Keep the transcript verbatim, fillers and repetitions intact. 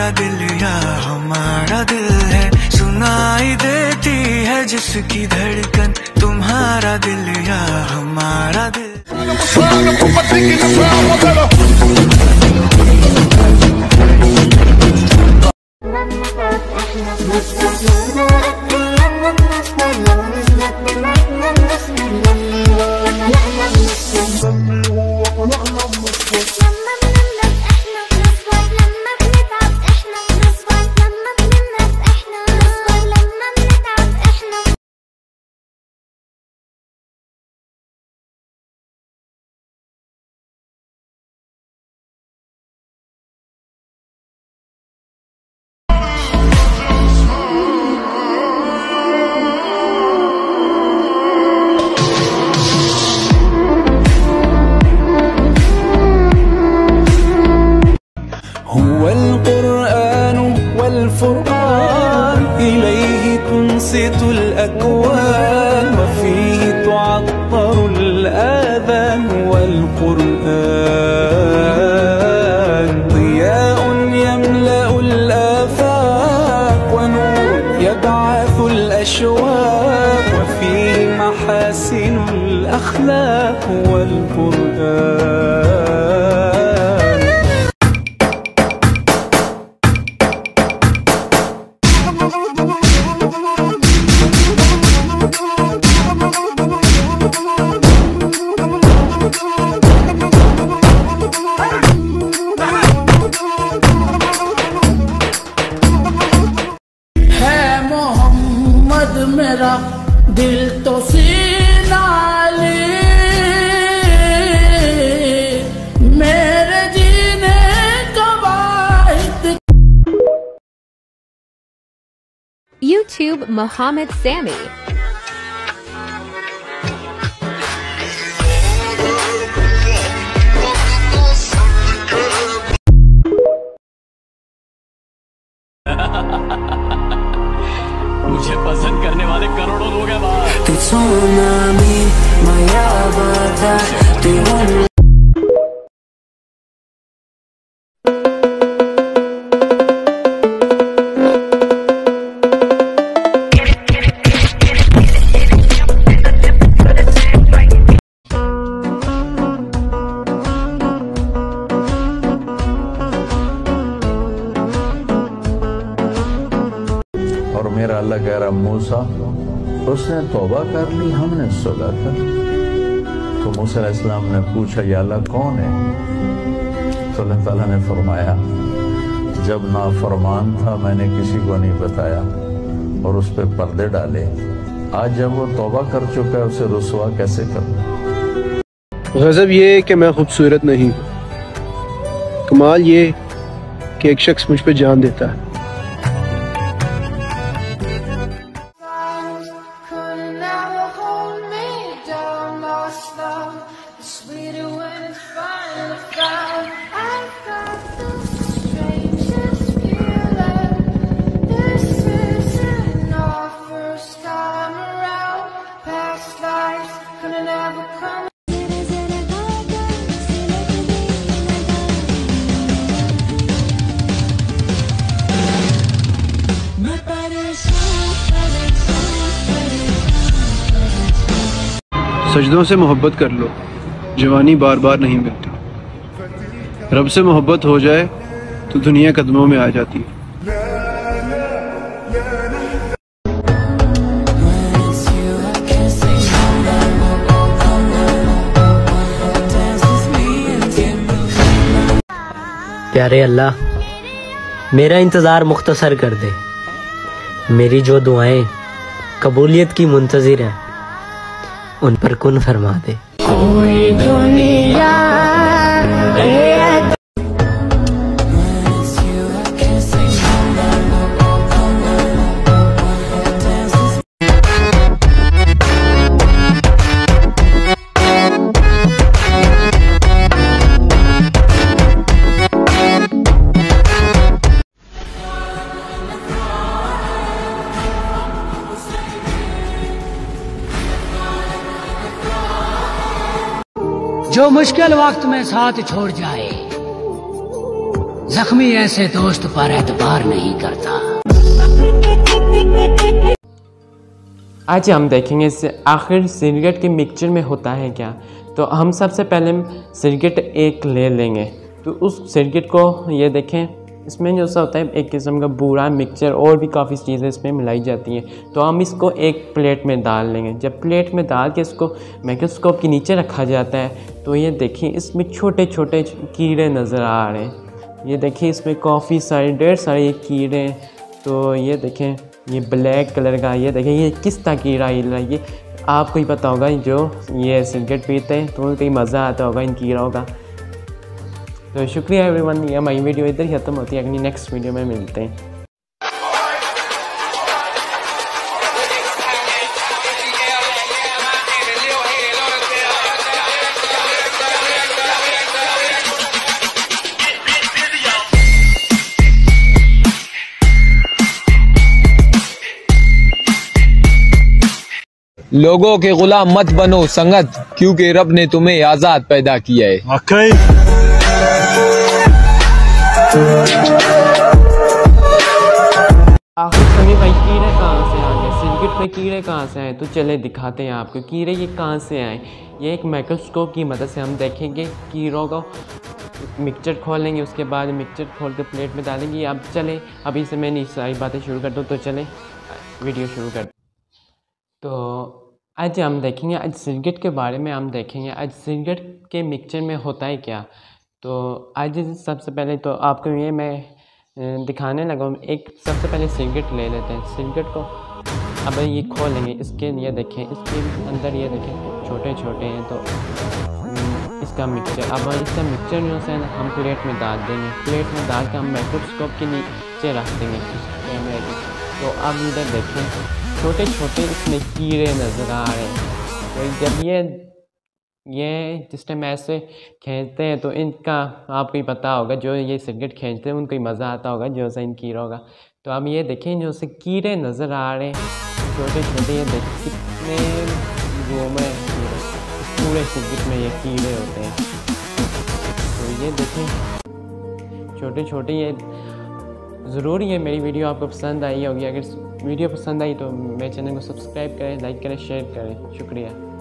तुम्हारा दिल या हमारा दिल है, सुनाई देती है जिसकी धड़कन, तुम्हारा दिल या हमारा दिल। الفرقان إليه تنصت الأكوان وفيه تعطر الآذان، والقرآن ضياء يملأ الآفاق ونور يبعث الأشواق، وفيه محاسن الأخلاق والقرآن. मेरा दिल तो सीना ले, मेरे जीने का वाहिद। YouTube Mohammed Sami. मुझे पसंद करने वाले करोड़ों लोग हैं बाहर। और मेरा अल्लाह कह रहा मूसा, उसने तौबा कर ली, हमने सुलह कर ली। तो मूसा अलैहिस्सलाम ने पूछा, या अल्लाह कौन है? तो अल्लाह ताला ने फरमाया, जब नाफरमान था मैंने किसी को नहीं बताया और उस पर पर्दे डाले, आज जब वो तौबा कर चुका है उसे रुसवा कैसे करूं? गज़ब ये कि मैं खूबसूरत नहीं, कमाल ये कि एक शख्स मुझ पे जान देता है। सजदों से मोहब्बत कर लो, जवानी बार बार नहीं मिलती। रब से मोहब्बत हो जाए तो दुनिया कदमों में आ जाती है। प्यारे अल्लाह, मेरा इंतज़ार मुख्तसर कर दे। मेरी जो दुआएं कबूलियत की मुंतज़िर हैं उन पर कुन फरमा दे। कोई दुनिया जो मुश्किल वक्त में साथ छोड़ जाए, जख्मी ऐसे दोस्त पर एतबार नहीं करता। आज हम देखेंगे आखिर सिगरेट के मिक्सचर में होता है क्या। तो हम सबसे पहले सिगरेट एक ले लेंगे। तो उस सिगरेट को ये देखें, इसमें जो सा होता है एक किस्म का बूरा मिक्सचर और भी काफ़ी चीज़ें इसमें मिलाई जाती हैं। तो हम इसको एक प्लेट में डाल लेंगे। जब प्लेट में डाल के इसको माइक्रोस्कोप के नीचे रखा जाता है तो ये देखिए इसमें छोटे छोटे कीड़े नज़र आ रहे हैं। ये देखिए इसमें काफ़ी सारे ढेर सारे ये कीड़े हैं। तो ये देखें ये ब्लैक कलर का, ये देखें ये किस तरह कीड़ा हिल रहा है। ये आपको ही पता होगा, जो ये सिगरेट पीते हैं तो उनको मज़ा आता होगा इन कीड़ों का। तो शुक्रिया एवरीवन, ये हमारी वीडियो इधर ही ख़त्म होती है। अगली नेक्स्ट वीडियो में मिलते हैं। लोगों के गुलाम मत बनो संगत, क्योंकि रब ने तुम्हें आजाद पैदा किया है। आखिर सभी भाई कीड़े कहाँ से आ गए, सिगरेट में कीड़े कहाँ से आए? तो चले दिखाते हैं आपको कीड़े ये कहाँ से आए। ये एक माइक्रोस्कोप की मदद से हम देखेंगे कीड़ों को। मिक्सचर खोलेंगे, उसके बाद मिक्सचर खोल के प्लेट में डालेंगे। अब चले अभी से मैं सारी बातें शुरू कर दूँ। तो चले वीडियो शुरू कर। तो आज हम देखेंगे, आज सिगरेट के बारे में हम देखेंगे आज सिगरेट के मिक्सचर में होता है क्या। तो आज सबसे पहले तो आपको ये मैं दिखाने लगा हूँ। एक सबसे पहले सिगरेट ले लेते हैं। सिगरेट को अब ये खोलेंगे, इसके ये देखें, इसके अंदर ये देखें छोटे छोटे हैं। तो इसका मिक्सचर, अब इसका मिक्सचर जो है हम प्लेट में डाल देंगे। प्लेट में डाल के हम माइक्रोस्कोप के नीचे रख देंगे कैमरे के। तो अब इधर देखें छोटे छोटे इसमें कीड़े नज़र आ रहे हैं। तो जब ये ये जिस टाइम ऐसे खींचते हैं तो इनका आपको ही पता होगा, जो ये सिगरेट खींचते हैं उनको ही मज़ा आता होगा जो सा इन कीड़ों का। तो अब ये देखें जो से कीड़े नज़र आ रहे हैं छोटे छोटे, ये देखें कितने घूमे कीड़े, पूरे सिगरेट में ये कीड़े होते हैं। तो ये देखें छोटे छोटे, ये ज़रूर ये मेरी वीडियो आपको पसंद आई होगी। अगर वीडियो पसंद आई तो मेरे चैनल को सब्सक्राइब करें, लाइक करें, शेयर करें। शुक्रिया।